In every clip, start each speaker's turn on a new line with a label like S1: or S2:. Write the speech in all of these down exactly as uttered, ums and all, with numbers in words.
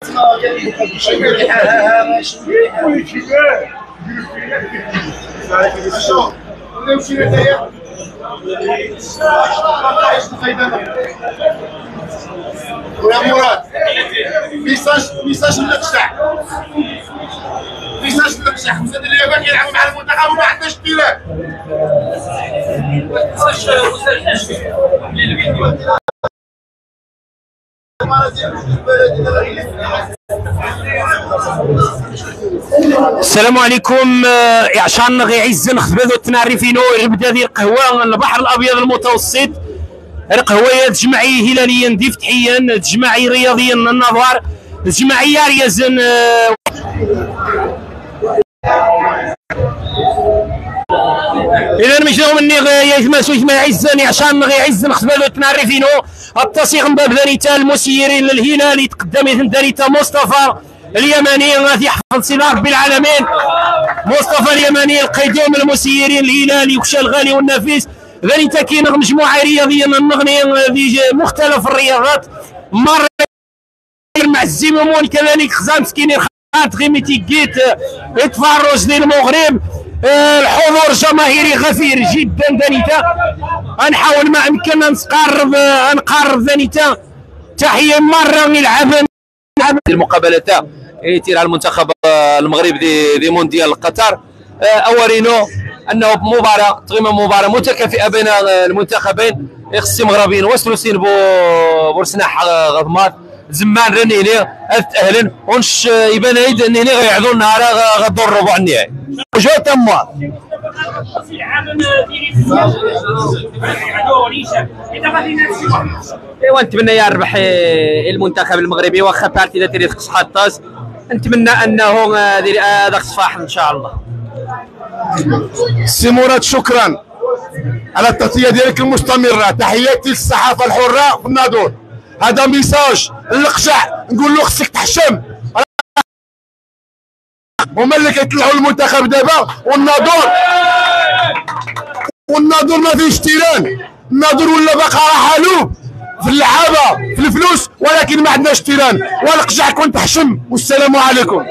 S1: ولا مراد ميساج ميساج للقشع ميساج للقشع خمسة ديال اليابان يلعبوا مع المنتخب وما عندناش اختلاف.
S2: السلام عليكم. عشان غيعز نخبزو التنعرفينو يبدا ديال القهوه البحر الابيض المتوسط. القهوه جمعيه هلاليا دي فتحيا جمعيه رياضيا النظار جمعيه ريازن. اذا مشاو مني يتماسوا يتما يعزني عشان غيعز نخبزو التنعرفينو التصيغ من باب ذانيتا المسيرين للهلال يتقدم ذانيتا مصطفى اليماني غادي يحفظ سيدنا ربي العالمين. مصطفى اليماني القيدوم المسيرين الهلالي وكشا الغالي والنفيس. ذانيتا كاين مجموعه رياضيه النغني في مختلف الرياضات مر مع الزمامون كذلك خزام مسكينين خات غيمي تيكيت يتفرج ديال المغرب. الحضور جماهيري غفير جدا ذانيتا. غنحاول ما امكننا نقرب نقرب ذانيتا. تحيه مره يلعب
S3: المقابله تاع يتير على المنتخب المغرب دي, دي مونديال قطر. اورينو انه مباراه تقريبا مباراه متكافئه بين المنتخبين. يخص مغربيين وصلوا سين بورسناح غضمات زمان رنيني تاهلن ونش يبان عيد انني غيعذوا النهار غدور الربع النهائي جو تما.
S4: ايوا نتمنى يا ربح المنتخب المغربي واخا بارتي اذا تريد خص حطاس. نتمنى انه هذا صفاح ان شاء الله.
S1: سي مراد شكرا على التغطيه ديالك المستمره. تحياتي للصحافه الحره في الناظور. هذا ميساج للقشع نقول له خصك تحشم. هما اللي كيطلعوا المنتخب دابا والناظور والناظور ما فيهش تيران. الناظور ولا باقا حالو في اللعابه في الفلوس ولكن ما عندناش تيران. والقشع كون تحشم. والسلام عليكم.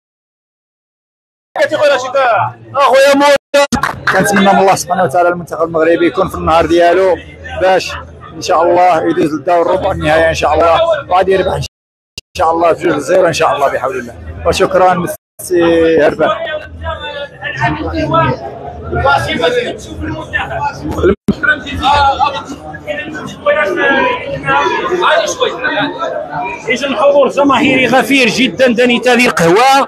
S2: اخويا مو
S5: كنتمنى من الله سبحانه وتعالى المنتخب المغربي يكون في النهار ديالو باش ان شاء الله يدوز للدور ربع النهائي ان شاء الله وغادي يربح ان شاء الله في جوج زيرو ان شاء الله بحول الله. وشكرا سي هربان.
S2: اذا الحضور جماهيري غفير جدا دانيتا هذه القهوه.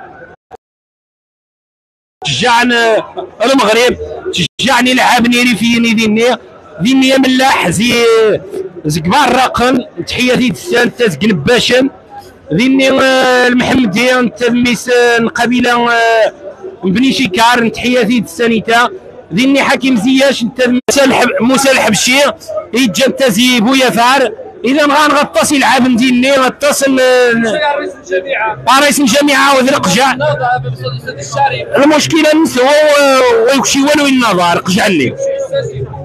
S2: تشجعنا المغرب تشجعني لعبني ريفيني ديني ديني ملاح زي زكبار رقم. تحياتي تسان تازكن باشن ديني المحمدي انت ميسان قبيله بني شيكار. تحياتي تسانيتا ديني حكيم زياش انت موسى الحبشي يجا انت زي بويا فار. اذا غنغطس يلعب ديني غطس
S4: رئيس الجامعه
S2: رئيس الجامعه وذرق قجع. المشكله نسوا ويكشي والو النظر قجع لي.